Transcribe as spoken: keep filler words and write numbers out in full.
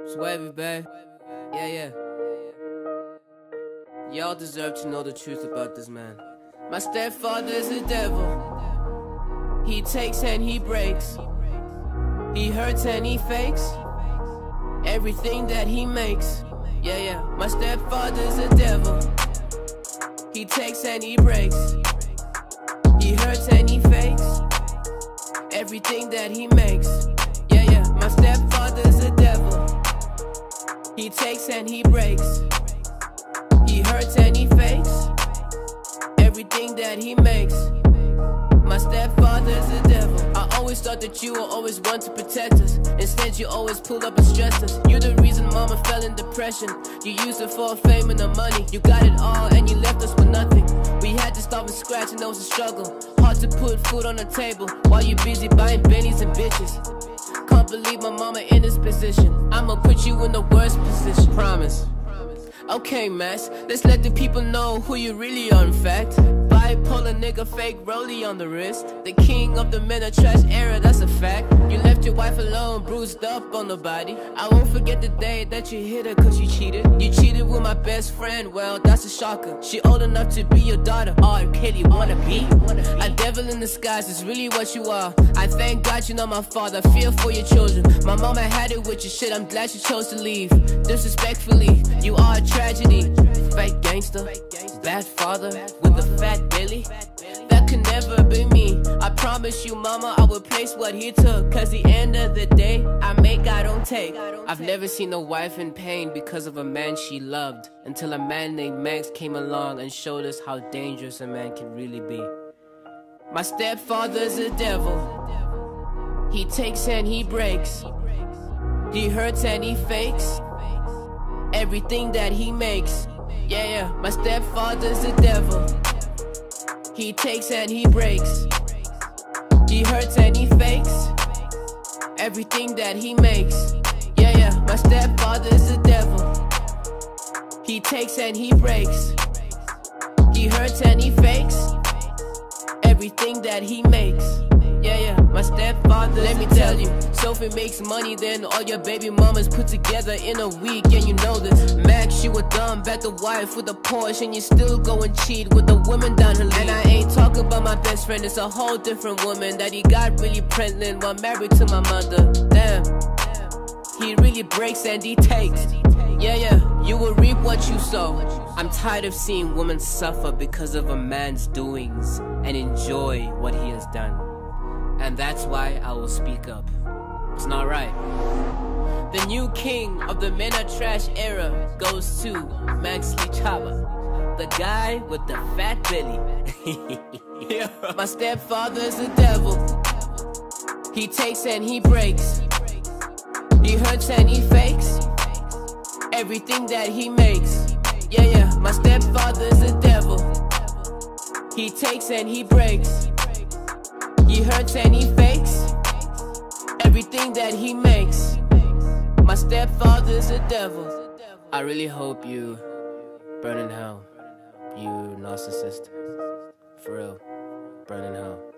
Swavy, babe. Yeah, yeah. Y'all deserve to know the truth about this man. My stepfather's a devil. He takes and he breaks. He hurts and he fakes everything that he makes. Yeah, yeah. My stepfather's a devil. He takes and he breaks. He hurts and he fakes everything that he makes. Yeah, yeah. My stepfather's a devil. He takes and he breaks. He hurts and he fakes everything that he makes. My stepfather's a devil. I always thought that you were always one to protect us. Instead you always pulled up and stressed us. You're the reason mama fell in depression. You used it for fame and the money. You got it all and you left us with nothing. We had to start from scratch and it was a struggle. Hard to put food on the table while you're busy buying bennies and bitches. Can't believe my mama in this position. I'ma put you in the worst position. Promise. Okay, Max, let's let the people know who you really are, in fact. Bipolar nigga, fake rollie on the wrist. The king of the men of trash era, that's a fact. You left your wife alone, bruised up on the body. I won't forget the day that you hit her cause you cheated. You cheated with my best friend, well, that's a shocker. She old enough to be your daughter. R. Kelly, wanna be? A devil in disguise is really what you are. I thank God you're not my father, fear for your children. My mama had it with your shit, I'm glad she chose to leave. Disrespectfully, you are a tragedy. Fake gangster, bad father with a fat belly. That could never be me. I promise you, mama, I will replace what he took. Cause the end of the day, I make, I don't take. I've never seen a wife in pain because of a man she loved, until a man named Max came along and showed us how dangerous a man can really be. My stepfather's a devil. He takes and he breaks. He hurts and he fakes everything that he makes. Yeah, yeah, my stepfather's a devil. He takes and he breaks. He hurts and he fakes everything that he makes. Yeah, yeah, my stepfather's a devil. He takes and he breaks. He hurts and he fakes everything that he makes. Yeah, yeah, my stepfather, let me tell you, Sophie makes money then all your baby mamas put together in a week, and you know this. Max, you a dumb better wife with a Porsche, and you still go and cheat with the woman down her league. And I ain't talking about my best friend, it's a whole different woman that he got really pregnant while married to my mother. Damn, he really breaks and he takes. Yeah, yeah, you will reap what you sow. I'm tired of seeing women suffer because of a man's doings and enjoy what he has done. And that's why I will speak up. It's not right. The new king of the men are trash era goes to Max Lee Chaba, the guy with the fat belly. Yeah. My stepfather's a devil. He takes and he breaks. He hurts and he fakes everything that he makes. Yeah, yeah, my stepfather's a devil. He takes and he breaks. He hurts and he fakes everything that he makes. My stepfather's a devil. I really hope you burn in hell, you narcissist. For real, burn in hell.